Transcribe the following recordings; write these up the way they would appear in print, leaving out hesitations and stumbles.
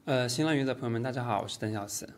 新浪娱乐的朋友们，大家好，我是邓孝慈。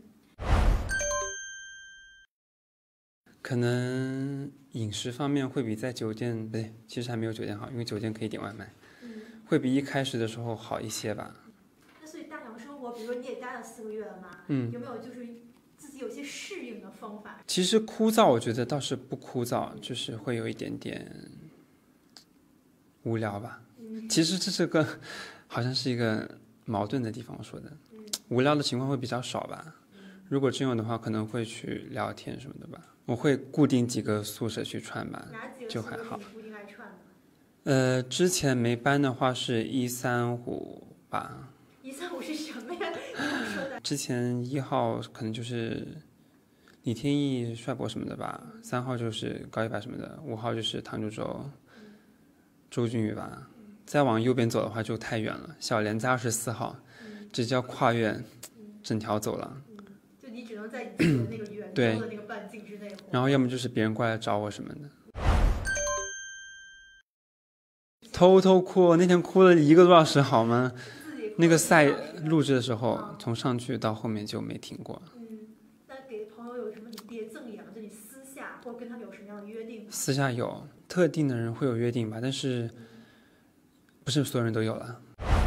可能饮食方面会比在酒店，不对，其实还没有酒店好，因为酒店可以点外卖，会比一开始的时候好一些吧。 那所以大厂生活，比如说你也待了4个月了嘛，有没有就是自己有些适应的方法？ 其实枯燥，我觉得倒是不枯燥，就是会有一点点无聊吧。其实这是个好像是一个矛盾的地方，我说的，无聊的情况会比较少吧。如果真有的话，可能会去聊天什么的吧。我会固定几个宿舍去串吧，就还好。 哪几个宿舍是你固定爱串的？ 之前没搬的话是135吧。 135是什么呀？你怎么说的？ 之前1号可能就是李天一、帅博什么的吧，3号就是高一白什么的，5号就是唐周周、周俊宇吧。再往右边走的话就太远了，小莲在24号，这叫跨越整条走廊。 就你只能在你自己的那个圆周的那个半径之内。 然后要么就是别人过来找我什么的。偷偷哭，那天哭了1个多小时好吗？那个赛录制的时候，从上去到后面就没停过。 那给朋友有什么你别赠养？就你私下或者跟他们有什么样的约定？ 私下有特定的人会有约定吧，但是不是所有人都有了。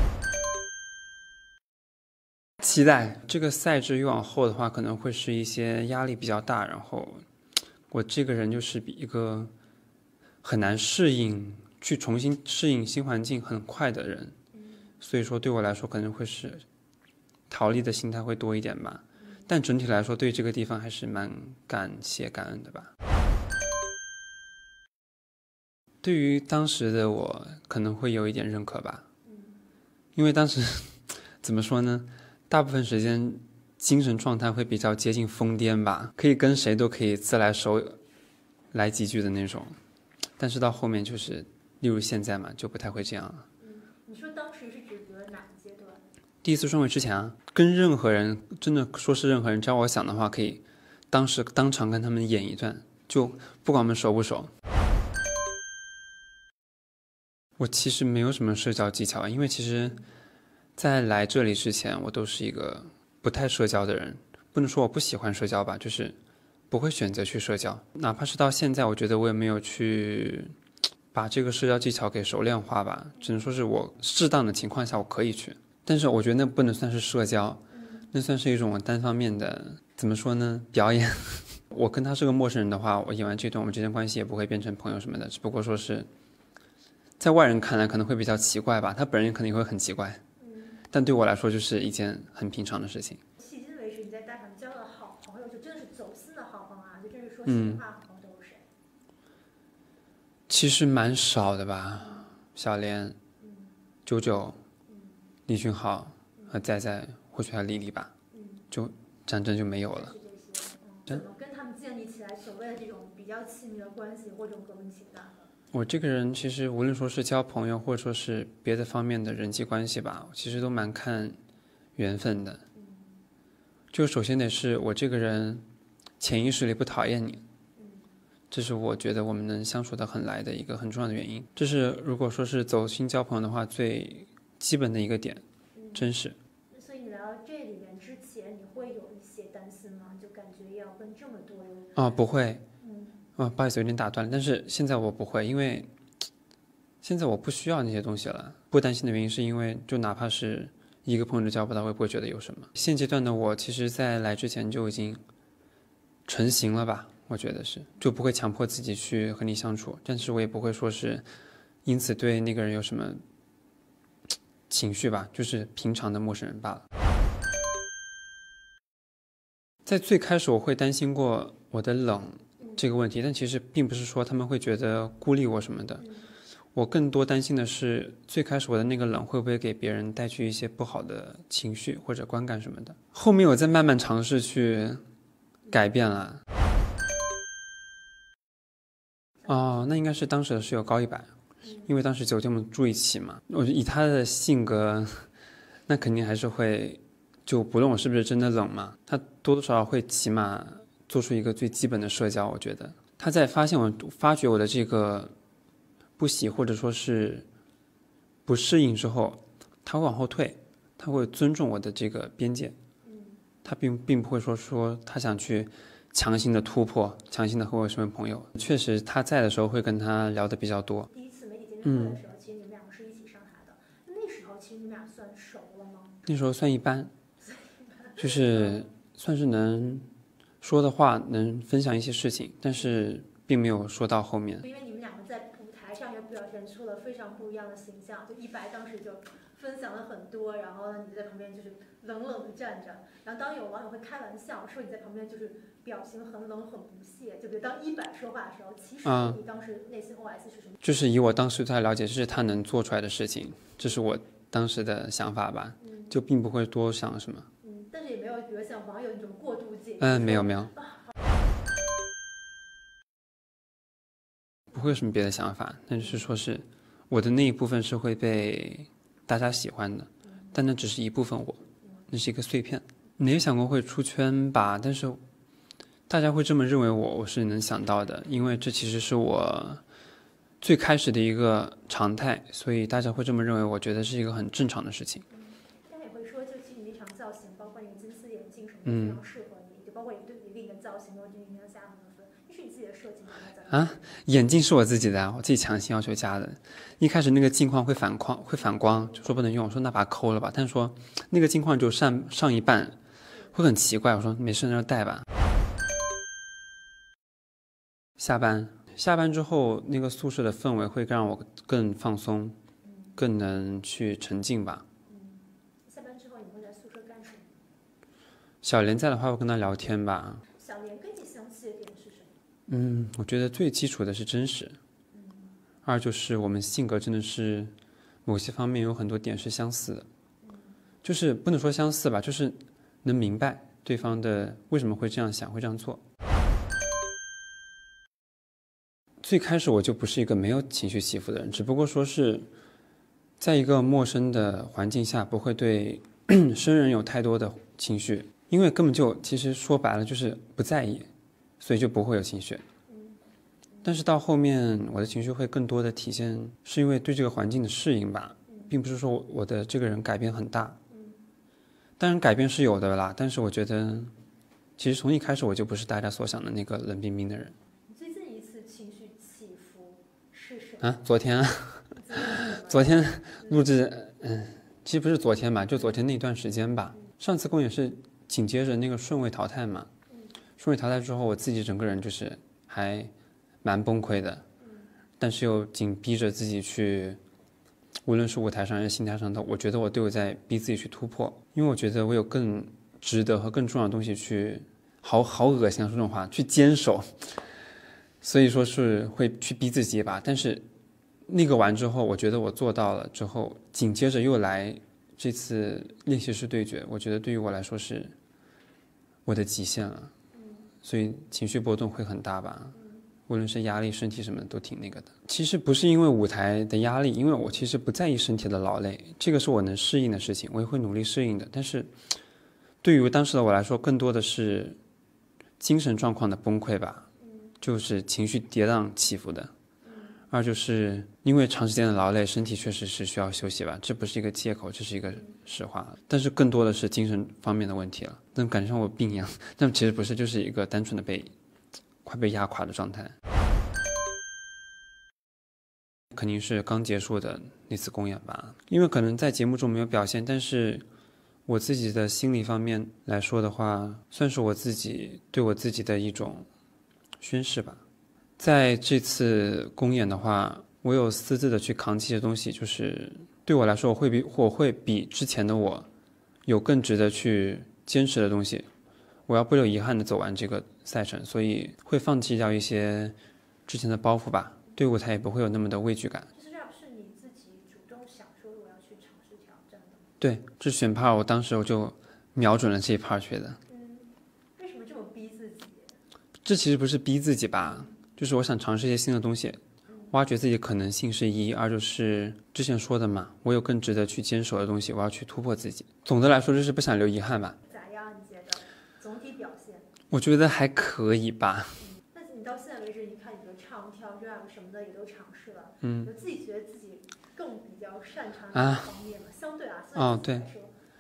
期待这个赛制越往后的话，可能会是一些压力比较大，然后我这个人就是比一个很难去重新适应新环境很快的人，所以说对我来说可能会是逃离的心态会多一点吧。但整体来说，对这个地方还是蛮感谢感恩的吧。对于当时的我，可能会有一点认可吧，因为当时怎么说呢？大部分时间精神状态会比较接近疯癫吧，可以跟谁都可以自来熟来几句的那种，但是到后面就是例如现在嘛，就不太会这样了。 你说当时是指的哪个阶段？ 第一次顺位之前啊，跟任何人，真的说是任何人，只要我想的话，可以当场跟他们演一段，就不管我们熟不熟。我其实没有什么社交技巧，因为其实在来这里之前，我都是一个不太社交的人。不能说我不喜欢社交吧，就是不会选择去社交。哪怕是到现在，我觉得我也没有去把这个社交技巧给熟练化吧，只能说是我适当的情况下我可以去，但是我觉得那不能算是社交，那算是一种单方面的，怎么说呢，表演。我跟他是个陌生人的话，我演完这段，我们之间关系也不会变成朋友什么的，只不过说是在外人看来可能会比较奇怪吧，他本人可能也会很奇怪，但对我来说就是一件很平常的事情。 迄今为止，你在大厂交的好朋友，就真的是走心的好朋友啊，就真是说心里话好朋友都有谁？ 其实蛮少的吧，小莲、九九、李俊浩和在或许还有丽丽吧，就张真就没有了。 怎么跟他们建立起来所谓的这种比较亲密的关系或者革命情感？ 我这个人其实无论说是交朋友，或者说是别的方面的人际关系吧，其实都蛮看缘分的。就首先得是我这个人潜意识里不讨厌你，这是我觉得我们能相处得很来的一个很重要的原因。这是如果说是走心交朋友的话，最基本的一个点，真实。 所以你来到这里面之前，你会有一些担心吗？就感觉要跟这么多人不会。不好意思，有点打断了。但是现在我不会，因为现在我不需要那些东西了。不担心的原因是因为，就哪怕是一个朋友都交不到，我也不会觉得有什么。现阶段的我，其实在来之前就已经成型了吧，我觉得是，就不会强迫自己去和你相处，但是我也不会说是因此对那个人有什么情绪吧，就是平常的陌生人罢了。在最开始我会担心过我的冷这个问题，但其实并不是说他们会觉得孤立我什么的，我更多担心的是最开始我的那个冷会不会给别人带去一些不好的情绪或者观感什么的。后面我在慢慢尝试去改变了。那应该是当时的室友高一白，因为当时酒店我们住一起嘛，我以他的性格，那肯定还是会，就不论我是不是真的冷嘛，他多多少少会起码做出一个最基本的社交。我觉得他在发觉我的这个不喜或者说是不适应之后，他会往后退， 他会尊重我的这个边界，他并不会说他想去强行的突破，强行的和我成为朋友。确实他在的时候会跟他聊的比较多。 第一次媒体见面会的时候，其实你们两个是一起上台的，那时候其实你们俩算熟了吗？ 那时候算一般，就是算是能说的话，能分享一些事情，但是并没有说到后面。 因为你们两个在舞台上也表现出了非常不一样的形象，就一白当时就分享了很多，然后呢你在旁边就是冷冷的站着，然后当有网友会开玩笑说你在旁边就是表情很冷很不屑，就比如当一白说话的时候，其实你当时内心 OS 是什么？ 就是以我当时对他了解，这是他能做出来的事情，这是我当时的想法吧，就并不会多想什么。 但是也没有比如像网友那种过度解读。没有。不会有什么别的想法，但是说是我的那一部分是会被大家喜欢的，但那只是一部分我，那是一个碎片。没有想过会出圈吧，但是大家会这么认为我是能想到的，因为这其实是我最开始的一个常态，所以大家会这么认为，我觉得是一个很正常的事情。 大家也会说，就其实你那场造型，包括你金丝眼镜什么的，非常适合你，就包括你对你的造型，我觉得你要加很多分，那是你自己的设计吗？ 眼镜是我自己的，我自己强行要求加的。一开始那个镜框会反光，就说不能用，我说那把它抠了吧。但是说那个镜框就上一半，会很奇怪。我说没事，那就戴吧。下班之后，那个宿舍的氛围会让我更放松，更能去沉浸吧。 下班之后你会在宿舍干什么？ 小莲在的话，会跟他聊天吧。 小莲跟你相似的点是什么？ 我觉得最基础的是真实。二就是我们性格真的是某些方面有很多点是相似的，就是不能说相似吧，就是能明白对方的为什么会这样想，会这样做。最开始我就不是一个没有情绪起伏的人，只不过说是在一个陌生的环境下，不会对生人有太多的情绪，因为根本就其实说白了就是不在意，所以就不会有情绪。但是到后面我的情绪会更多的体现是因为对这个环境的适应吧，并不是说我的这个人改变很大。当然改变是有的啦，但是我觉得其实从一开始我就不是大家所想的那个冷冰冰的人。 最近一次情绪起伏是什么？ 昨天录制，其实不是昨天吧，就昨天那段时间吧。上次公演是紧接着那个顺位淘汰嘛，顺位淘汰之后，我自己整个人就是还蛮崩溃的，但是又紧逼着自己去，无论是舞台上还是心态上的，我觉得我都有在逼自己去突破，因为我觉得我有更值得和更重要的东西去，好恶心啊，说这种话，去坚守，所以说是会去逼自己一把。但是那个完之后，我觉得我做到了之后，紧接着又来这次练习室对决，我觉得对于我来说是我的极限了，所以情绪波动会很大吧。无论是压力、身体什么的都挺那个的。其实不是因为舞台的压力，因为我其实不在意身体的劳累，这个是我能适应的事情，我也会努力适应的。但是对于当时的我来说，更多的是精神状况的崩溃吧，就是情绪跌宕起伏的。二就是因为长时间的劳累，身体确实是需要休息吧，这不是一个借口，这是一个实话。但是更多的是精神方面的问题了，但感觉像我病一样，但其实不是，就是一个单纯的快被压垮的状态。肯定是刚结束的那次公演吧，因为可能在节目中没有表现，但是我自己的心理方面来说的话，算是我自己对我自己的一种宣示吧。在这次公演的话，我有私自的去扛起一些东西，就是对我来说，我会比之前的我有更值得去坚持的东西，我要不留遗憾的走完这个赛程，所以会放弃掉一些之前的包袱吧，对舞台也不会有那么的畏惧感。 就是这是你自己主动想说我要去尝试挑战的？ 对，这选 part 我当时我就瞄准了这一 part 去的。 为什么这么逼自己？ 这其实不是逼自己吧，就是我想尝试一些新的东西，挖掘自己的可能性是一，二就是之前说的嘛，我有更值得去坚守的东西，我要去突破自己。总的来说就是不想留遗憾吧。 咋样？你觉得总体表现？ 我觉得还可以吧。 那你到现在为止，你看你的唱跳 rap 什么的也都尝试了，有自己觉得自己更比较擅长哪方面吗？相对啊，对。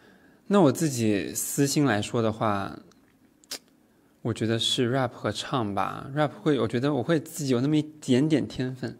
那我自己私心来说的话，我觉得是 rap 和唱吧。rap 会，我觉得我会自己有那么一点点天分。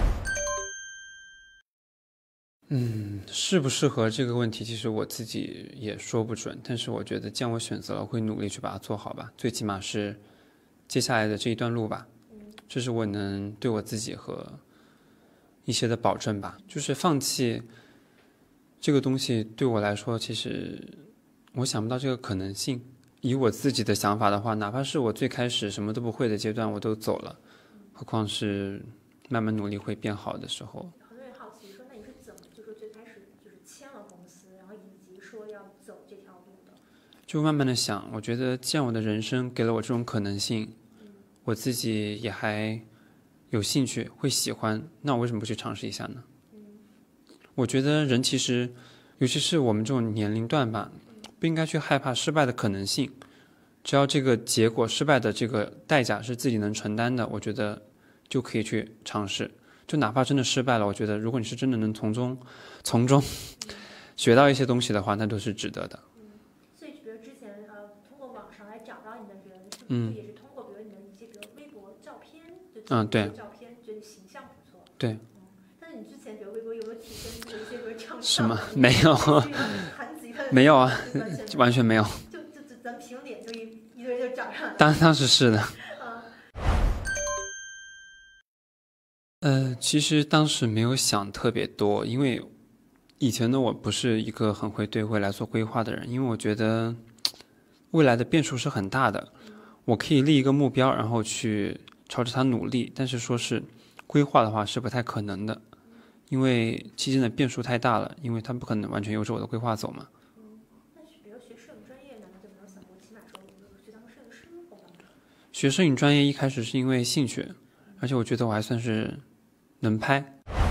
适不适合这个问题，其实我自己也说不准。但是我觉得，既然我选择了，会努力去把它做好吧。最起码是接下来的这一段路吧，这是我能对我自己和一些的保证吧。就是放弃这个东西对我来说，其实我想不到这个可能性。以我自己的想法的话，哪怕是我最开始什么都不会的阶段，我都走了，何况是慢慢努力会变好的时候。 很多人好奇说，那你是怎么就说最开始就是签了公司，然后以及说要走这条路的？ 就慢慢的想，我觉得既然我的人生给了我这种可能性，我自己也还有兴趣，会喜欢，那我为什么不去尝试一下呢？我觉得人其实，尤其是我们这种年龄段吧，不应该去害怕失败的可能性，只要这个结果失败的这个代价是自己能承担的，我觉得就可以去尝试。就哪怕真的失败了，我觉得如果你是真的能从中学到一些东西的话，那都是值得的。 所以比如之前通过网上来找到你的人，是不是也是通过比如你的一些比如微博照片， 对， 照片觉得形象不错。 对。 但是你之前比如微博有没有体现自己一些比如唱什么？没有，没有啊，完全没有。 就咱凭脸就一堆人就找上来。 当时是的。其实当时没有想特别多，因为以前的我不是一个很会对未来做规划的人，因为我觉得未来的变数是很大的，我可以立一个目标，然后去朝着它努力，但是说是规划的话是不太可能的，因为期间的变数太大了，因为它不可能完全由着我的规划走嘛。 那比如学摄影专业，难道就没有想过起码说去当摄影师或干嘛？ 学摄影专业一开始是因为兴趣，而且我觉得我还算是能拍。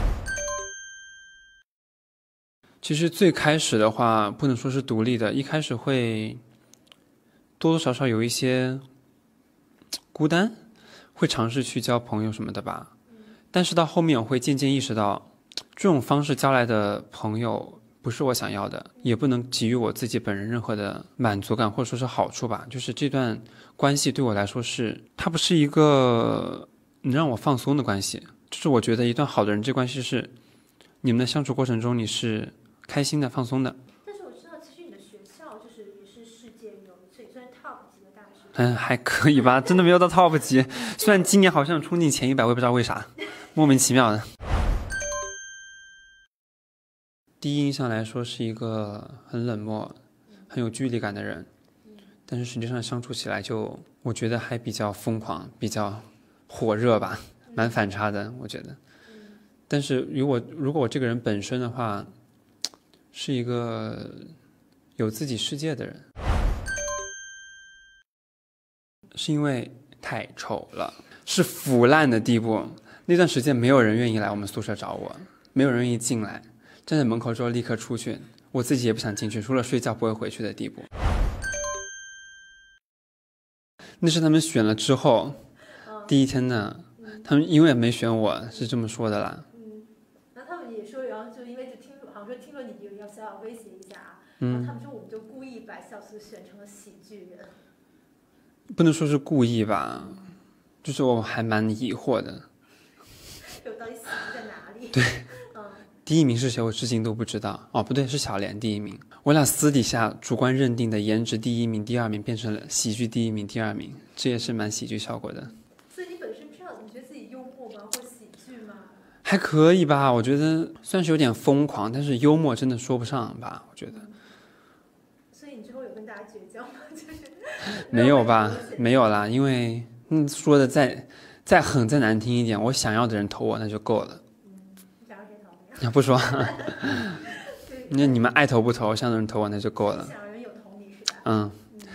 其实最开始的话不能说是独立的，一开始会多多少少有一些孤单，会尝试去交朋友什么的吧。但是到后面我会渐渐意识到，这种方式交来的朋友不是我想要的，也不能给予我自己本人任何的满足感或者说是好处吧。就是这段关系对我来说它不是一个能让我放松的关系。就是我觉得一段好的人际关系是你们的相处过程中你是开心的放松的。 但是我知道其实你的学校就是也是世界有也算 top 级的大学。 还可以吧，真的没有到 top 级。虽然今年好像冲进前100，我也不知道为啥，莫名其妙的。第一印象来说是一个很冷漠很有距离感的人，但是实际上相处起来就我觉得还比较疯狂比较火热吧，蛮反差的我觉得。但是如果我这个人本身的话是一个有自己世界的人，是因为太丑了，是腐烂的地步。那段时间没有人愿意来我们宿舍找我，没有人愿意进来，站在门口之后立刻出去，我自己也不想进去，除了睡觉不会回去的地步。那是他们选了之后第一天呢，他们因为没选我是这么说的啦。 然后他们也说，然后就因为就好像听说你要小小威胁一下啊，然后他们说我们就故意把孝慈选成了喜剧人。 不能说是故意吧，就是我还蛮疑惑的。 就到底喜剧在哪里？ 对，第一名是谁我至今都不知道。哦，不对，是小莲第一名。我俩私底下主观认定的颜值第一名、第二名变成了喜剧第一名、第二名，这也是蛮喜剧效果的。 所以你本身知道你觉得自己幽默吗，或喜剧吗？ 还可以吧，我觉得算是有点疯狂，但是幽默真的说不上吧，我觉得。 所以你之后有跟大家绝交吗？就是没有吧，没有啦，因为说的再狠再难听一点，我想要的人投我那就够了。 你想要谁投你？ 不说，那你们爱投不投，想要的人投我那就够了。 想要人有投你是吧？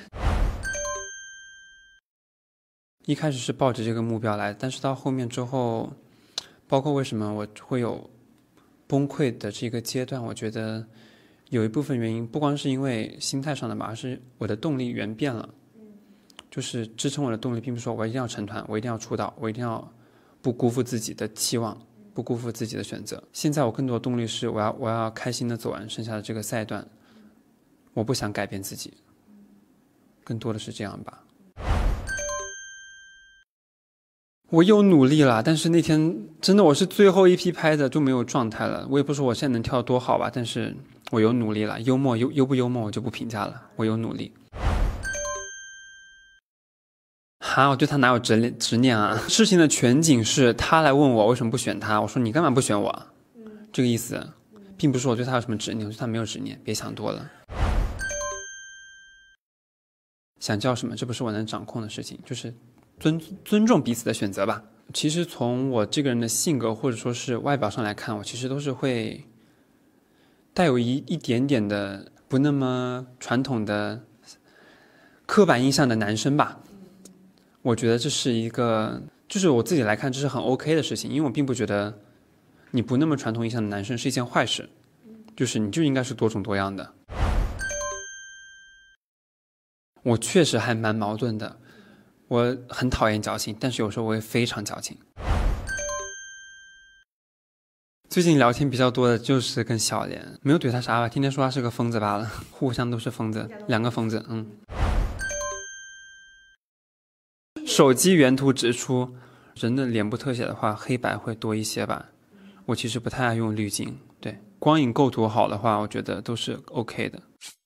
一开始是抱着这个目标来，但是到后面之后，包括为什么我会有崩溃的这个阶段，我觉得有一部分原因不光是因为心态上的吧，而是我的动力源变了。就是支撑我的动力并不是说我一定要成团，我一定要出道，我一定要不辜负自己的期望，不辜负自己的选择。现在我更多的动力是我要开心的走完剩下的这个赛段， 我不想改变自己，更多的是这样吧。我又努力了，但是那天真的我是最后一批拍的，就没有状态了。我也不说我现在能跳多好吧，但是我有努力了。幽默优不幽默我就不评价了，我有努力。我对他哪有执念啊？事情的全景是他来问我为什么不选他，我说你干嘛不选我？这个意思，并不是我对他有什么执念，我对他没有执念，别想多了。想叫什么，这不是我能掌控的事情，就是尊重彼此的选择吧。其实从我这个人的性格或者说是外表上来看，我其实都是会带有一点点的不那么传统的刻板印象的男生吧。我觉得这是一个，就是我自己来看，这是很 OK 的事情，因为我并不觉得你不那么传统印象的男生是一件坏事，就是你就应该是多种多样的。我确实还蛮矛盾的，我很讨厌矫情，但是有时候我也非常矫情。最近聊天比较多的就是跟小莲，没有怼他啥吧，天天说他是个疯子罢了，互相都是疯子，两个疯子。手机原图直出，人的脸部特写的话，黑白会多一些吧。我其实不太爱用滤镜，对，光影构图好的话，我觉得都是 OK 的。